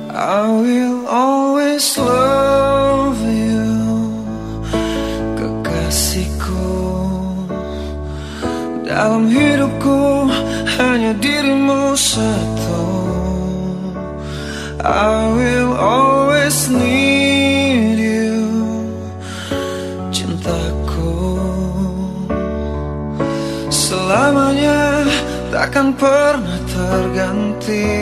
I will always love you, kekasihku. Dalam hidupku hanya dirimu satu. I will always need you, cintaku. Selamanya takkan pernah terganti.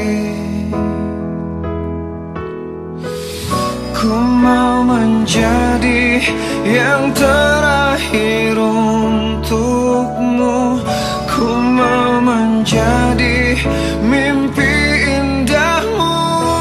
Ku mau menjadi yang terakhir untukmu. Ku mau menjadi mimpi indahmu.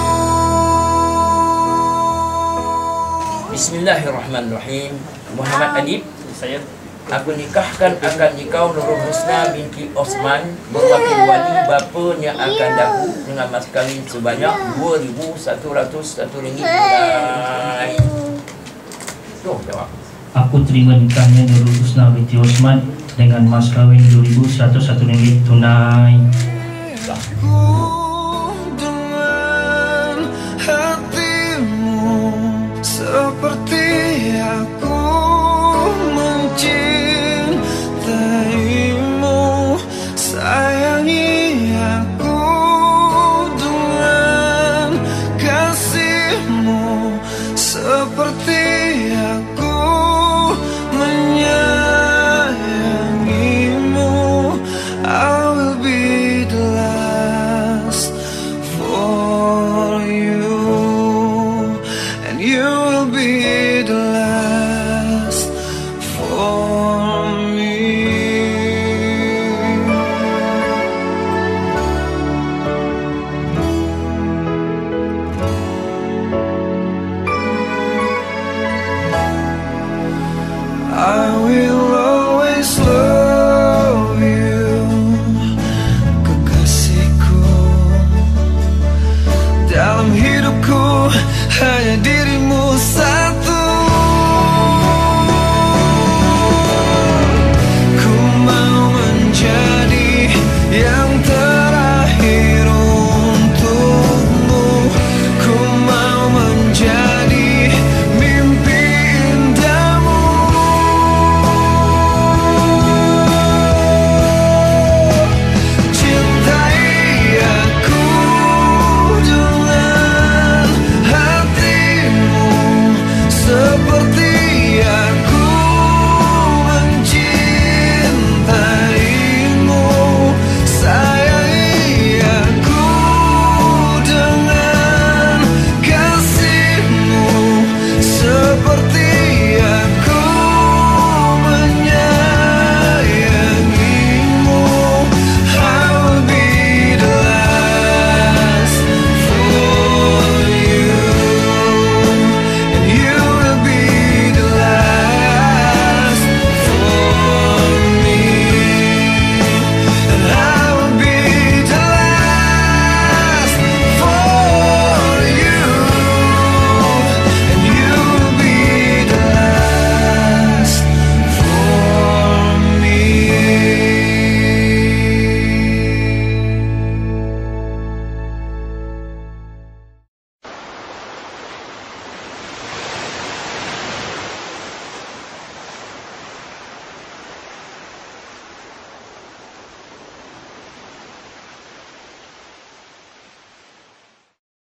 Bismillahirrahmanirrahim. Muhammad Adib, saya aku nikahkan akan nikau Nurul Husna binti Osman berwakil wali bapanya akan daku dengan mas kawin sebanyak Rp2.101 tunai. Tuh jawab. Aku terima nikahnya Nurul Husna binti Osman dengan mas kawin Rp2.101 tunai. Dengan hatimu seperti aku mencintaimu, sayangi aku dengan kasihmu seperti aku menyayangimu. I will be the last for you, and you will be the last for me. I will always love you, kekasihku. Dalam hidupku hanya dirimu